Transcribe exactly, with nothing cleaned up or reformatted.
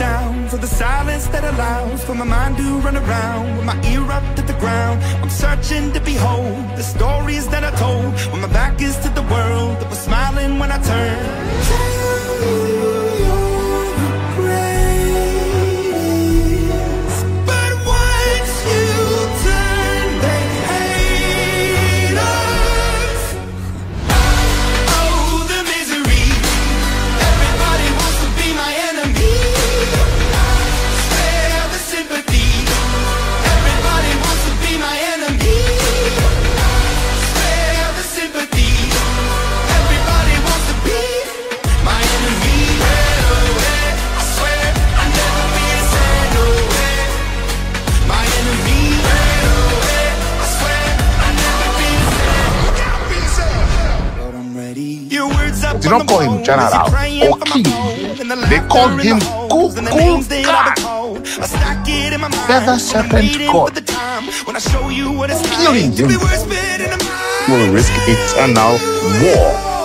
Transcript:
down for the silence that allows for my mind to run around with my ear up to the ground. I'm searching to behold the stories that I told when my back is to the world that was smiling when I turned. They don't call him General or King. They call him Kukulka, Feather Serpent God, killing him. Will risk eternal war.